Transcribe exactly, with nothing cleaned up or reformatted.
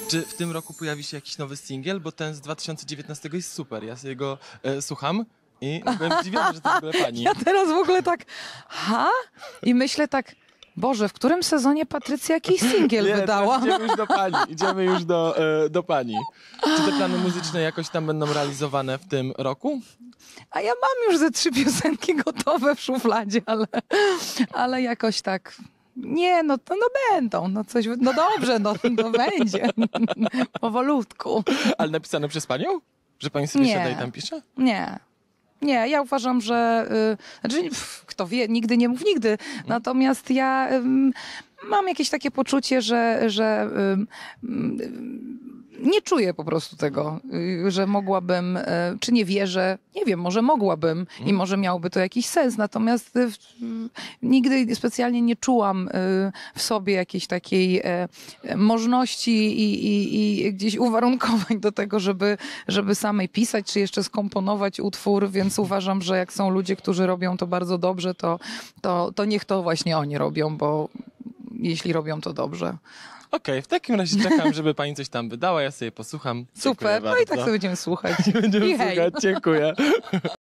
Czy w tym roku pojawi się jakiś nowy singiel? Bo ten z dwa tysiące dziewiętnastego jest super. Ja sobie go e, słucham i byłem zdziwiony, że to w ogóle pani. Ja teraz w ogóle tak, ha? I myślę tak, Boże, w którym sezonie Patrycja jakiś singiel Nie, wydała? teraz idziemy już do pani. Idziemy już do, e, do pani. Czy te plany muzyczne jakoś tam będą realizowane w tym roku? A ja mam już ze trzy piosenki gotowe w szufladzie, ale, ale jakoś tak... Nie, no to no będą, no coś, no dobrze, no to będzie. Powolutku. Ale napisane przez panią? Że pani sobie Nie. siada i tam pisze? Nie. Nie, ja uważam, że... Y, znaczy, pff, kto wie, nigdy nie mów nigdy. Natomiast ja ym, mam jakieś takie poczucie, że, że ym, ym, nie czuję po prostu tego, y, że mogłabym, y, czy nie wierzę, nie wiem, może mogłabym i może miałoby to jakiś sens, natomiast y, y, nigdy specjalnie nie czułam y, w sobie jakiejś takiej y, możliwości i, i, i gdzieś uwarunkowań do tego, żeby, żeby samej pisać, czy jeszcze skomponować utwór, więc uważam, że jak są ludzie, którzy robią to bardzo dobrze, to, to, to niech to właśnie oni robią, bo jeśli robią to dobrze. Okej, w takim razie czekam, żeby pani coś tam wydała, ja sobie posłucham. Super, Dziękuję no i tak bardzo. sobie będziemy słuchać. Będziemy I hej. słuchać, dziękuję.